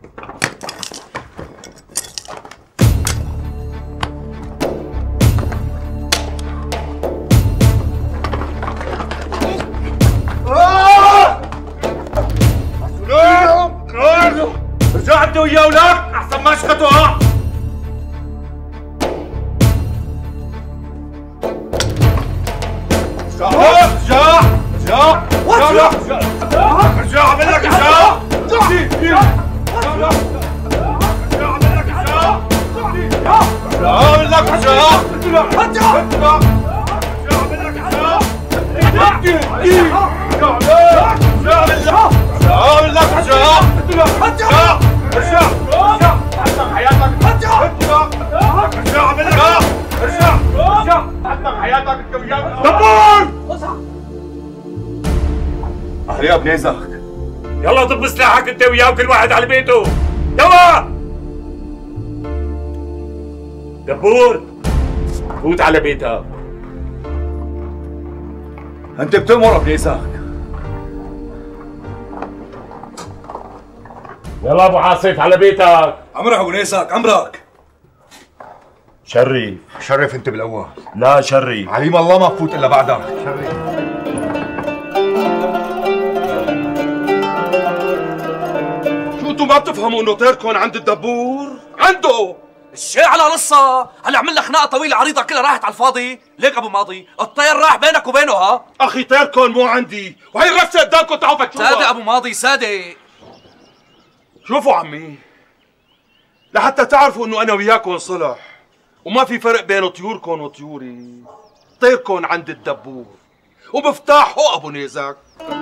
رجع انت وياه ولك احسن ما شخته. ها رجع عمل لك ارجع. يا ابن ايزك يلا ضب سلاحك انت وياه وكل واحد على بيته. يلا دبور فوت على بيتك. انت بتأمر ابن ايزك. يلا ابو عاصف على بيتك. عمرك ابو ايزك عمرك. شريف. شرف انت بالاول. لا شريف. عليم الله ما بفوت الا بعدك. شرف. انتوا ما بتفهموا انه طيركم عند الدبور؟ عنده الشيء على قصة. هلا عمل لك خناقة طويلة عريضة كلها راحت على الفاضي. ليك ابو ماضي الطير راح بينك وبينه. ها اخي طيركم مو عندي وهي الرفسة قدامكم. تعالوا فتشوفها. صادق ابو ماضي صادق. شوفوا عمي لحتى تعرفوا انه انا وياكم صلح وما في فرق بين طيوركم وطيوري. طيركم عند الدبور ومفتاحه ابو نيزك.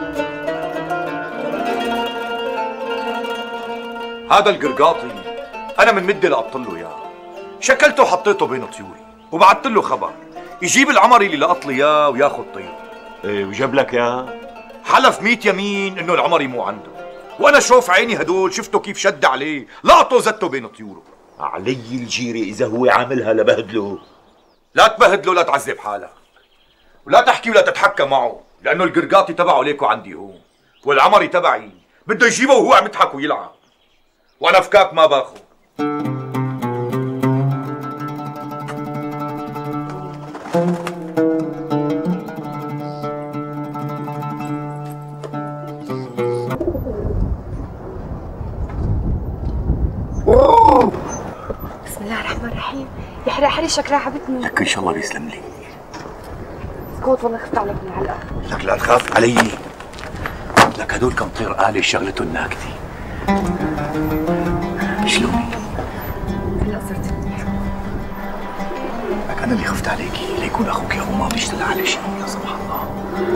هذا القرقاطي انا من مدة لقطت له اياه. شكلته وحطيته بين طيوري وبعثت له خبر يجيب العمري اللي لقط لي اياه وياخذ طيره. ايه وجاب لك اياه؟ حلف 100 يمين انه العمري مو عنده، وانا شوف عيني هدول شفته كيف شد عليه لقطه وزته بين طيوره. علي الجيرة اذا هو عاملها لبهدله. لا تبهدله، لا تعذب حالك، ولا تحكي ولا تتحكى معه، لانه القرقاطي تبعه ليكو عندي هون، والعمري تبعي بده يجيبه وهو عم يضحك ويلعب، وانا فكاك ما باخذ. بسم الله الرحمن الرحيم. يحرق حريشك راحبتني. لك ان شاء الله بيسلم لي. اسكت والله خفت عليك من العلقه. لك لا تخاف علي، لك هدول كم طير آلة شغلتهم ناكتي. شلوني؟ هلا صرت منيح. لك انا اللي خفت عليكي ليكون اخوك هو ما بيشتغل على شيء. يا سبحان الله.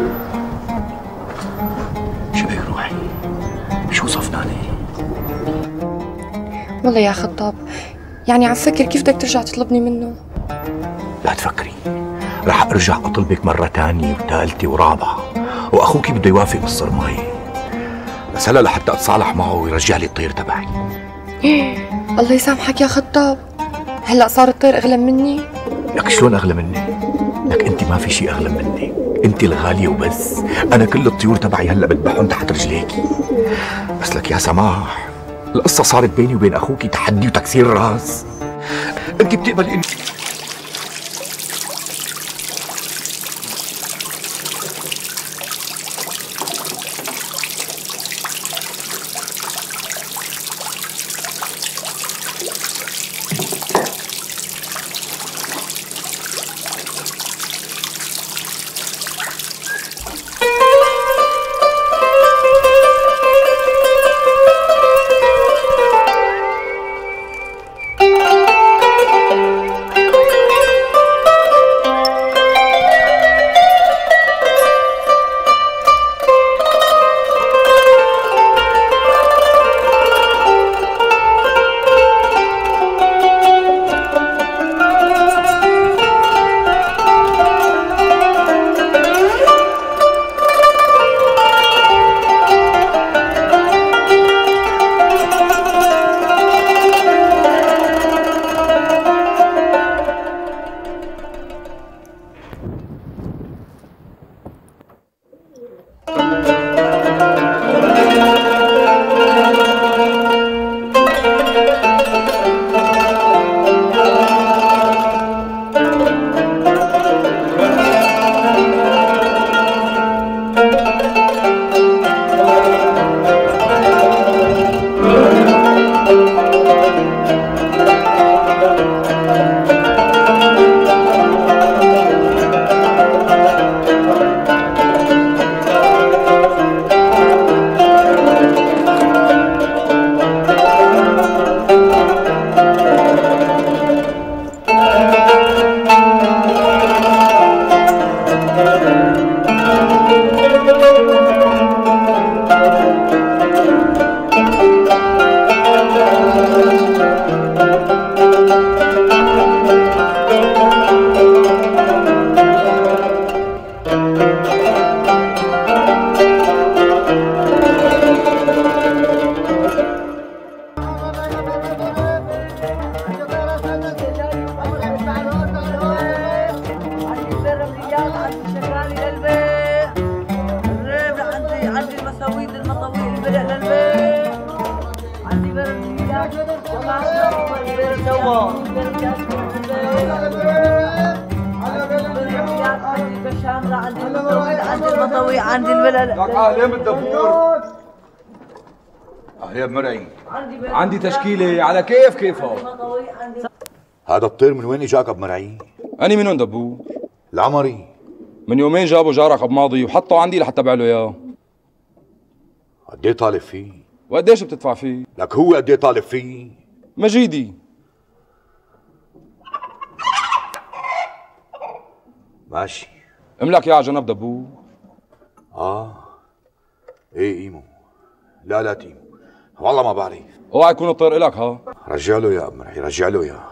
شو بك روحي؟ شو صفناني؟ والله يا خطاب يعني عم فكر كيف بدك ترجع تطلبني منه. لا تفكري، رح ارجع اطلبك مرة تانية وثالثة ورابعة، واخوك بده يوافق بالصرماية، بس هلا لحتى اتصالح معه ويرجع لي الطير تبعي. الله يسامحك يا خطاب، هلا صار الطير اغلى مني؟ لك شلون اغلى مني؟ لك انت ما في شيء اغلى مني، انت الغالية وبس. انا كل الطيور تبعي هلا بذبحهم تحت رجليكي. بس لك يا سماح، القصة صارت بيني وبين اخوكي تحدي وتكسير راس. انت بتقبلي انت عندي البلد. لك اهلين بالدبور. اهلين بمرعي. عندي تشكيلة على كيفها. هذا الطير من وين اجاك ابو مرعي؟ أني من وين دبور؟ العمري. من يومين جابوا جارك ابو ماضي وحطه عندي لحتى ابيع له اياه. قد ايه طالب فيه؟ وقديش بتدفع فيه؟ لك هو قد ايه طالب فيه؟ مجيدي. ماشي. املك يا جنب دبور. ايه ايمو. لا تيمو، والله ما بعرف. اوعى يكون الطير الك ها. رجع له يا ابو مرعي، رجع له اياه.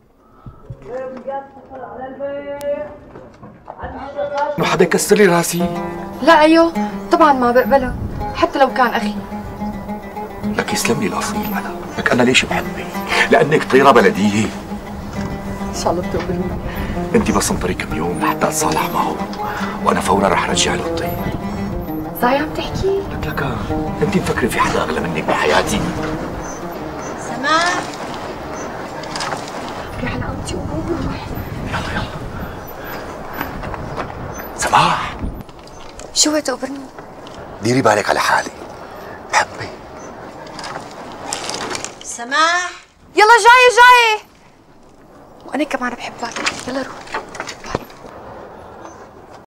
ما حدا يكسر لي راسي. لا ايوه طبعا ما بقبلها حتى لو كان اخي. لك يسلم لي الاصيل انا، لك انا ليش بحبك؟ لانك طيره بلديه. ان شاء الله بتقبلني. انت بس انطري كم يوم لحتى اتصالح معه، وانا فورا رح رجع له الطير. زاي عم تحكي؟ لك انت مفكره في حدا اغلى منك بحياتي؟ سماح روح على اوضتي وروح. يلا سماح، شو تقبرني؟ ديري بالك على حالي، بحبك. سماح يلا جاية وانا كمان بحبك. يلا روح.